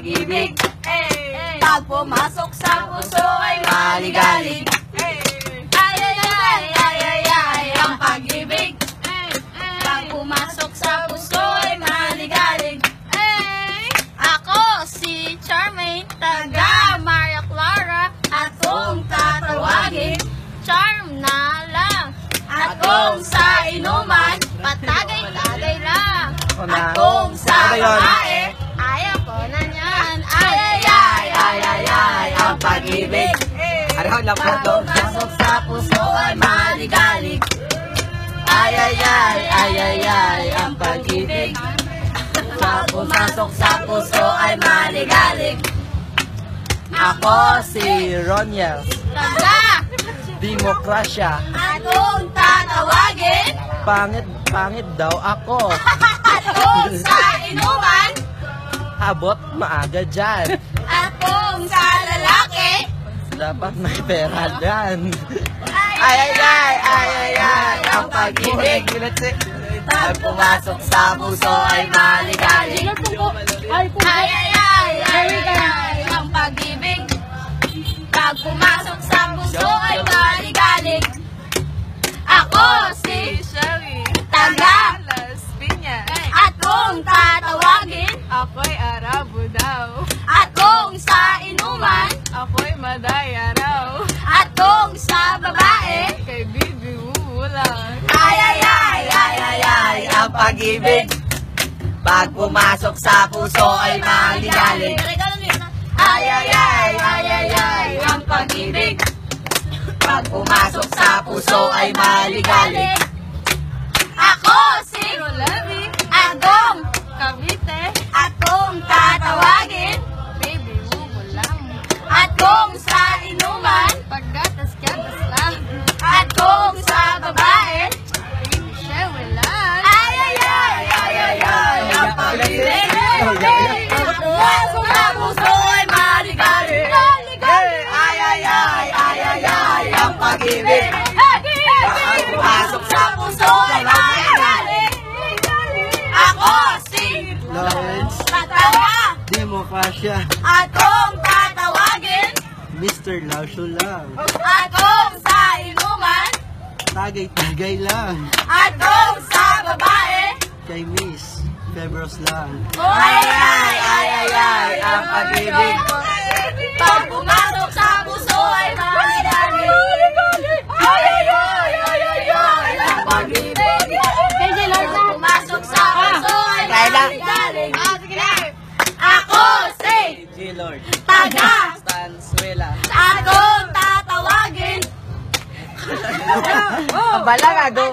pag-ibig. Pag pumasok sa puso ay maligalig. Ay, ay, ay, ay, ay, ay, ang pag-ibig. Pag pumasok sa puso ay maligalig. Ako si Charmaine, taga Maria Clara. At kung tatawagin, Charm na lang. At kung sa inuman, patagay-tagay lang. At kung sa babae, ayaw ko na niyan. Ay, ay, ay, ay, ay, ay, ang pag-ibig. Pag pumasok sa puso ay maligalig. Ay, ay, ay, ay, ay, ay, ang pag-ibig. Pag pumasok sa puso ay maligalig. Ako si Roniel, Taga! Demokrasya. At kung tatawagin, Pangit daw ako. at kung sa inuman, Abot maaga dyan. at kung sa lalaki, Dapat may pera dyan. ay, ay, ay, ay, ay, ay, ang pag-ibig. Pag pumasok sa puso ay maligalig. Ay, ay, ay, ay, ay, ang pag-ibig. Pag pumasok sa puso ay maligalig. Ako si Shelly, Taga. Las Piñas. At kung tatawagin, Ako'y Arabo daw. at kung sa inuman, Ako'y Madaya raw. at kung sa babae, Kay Bibi Wulang. ay, ay, ay, ay, ay, ay, ang pag-ibig. Pag pumasok sa puso ay maligalig. Ay, ay, ay, ay, ay, ay, ang pag-ibig. Pag pumasok sa puso ay maligalig. Ako si Rolami, Agong, Cavite. at kung tatawagin, Baby Wulang. at kung sa inuman, Paggatas-gatas lang. at kung sa babae, Baby Shewelan. ay, ay, ay, ay, ay, ay, ang pag-ibig. Pag pumasok sa puso ay maligalig. Ay, ay, ay, ay, ay, ay, ang pag-ibig. Pag pumasok sa puso ay maligalig. Ako si Lawrence, Taga. Demokrasya. At kung tatawagin, Mr. Lausyo lang. at kung sa inuman, Tagay-tagay lang. at kung sa babae, Kay Miss Febros lang. ay, ay, ay, ay, ay, ang pag-ibig. Pag pumasok sa puso ay maligalig. Ay, ay, ay, ay, ay, ay, ang pag-ibig. Pag pumasok sa puso ay maligalig. Ako si G-Lord. Taga. Stanzuela. At kung tatawagin, Bala nga, go.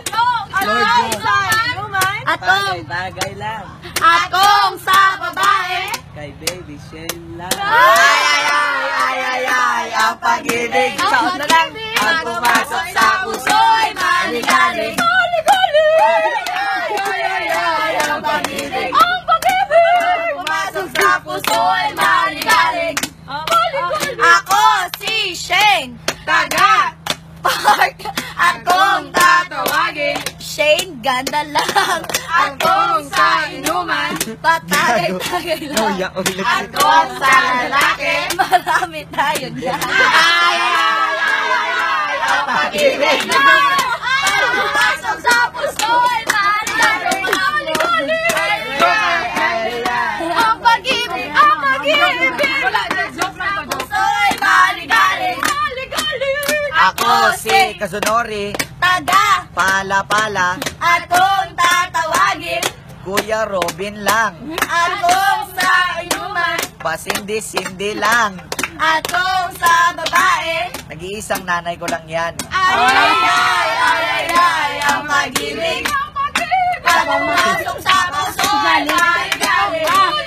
at kung Tagay lang. at kung sa babae, Kay Baby Shane lang. ay, ay, ay, ay, ay, ay, ang pag-ibig. Saot na lang. Pag pumasok sa puso ay maligalig. Ay, ay, ay, ay, ang pag-ibig. Pag pumasok sa puso ay maligalig. Ako si Shane, taga Park. At kung tatawagin, Shane, ganda lang. At kung sa inuman, patagay-tagay lang. At kung sa lalaki, marami tayo dyan. Ay, ay, ay, ay, ay, ang pag-ibig. Pumasok sa puso ay maligalig. Ay, ay, ay, ang pag-ibig, ang pag-ibig. Pumasok sa puso ay maligalig. Ako si Kazunori. Taga. Pala-pala. At kung tatawagin, Kuya Robin lang. at kung sa inuman, Pasindi-sindi lang. at kung sa babae, Nag-iisang nanay ko lang yan. ay, ay, ay, ay, ay, ay, ang pag-ibig. Pag pumasok sa puso ay maligalig.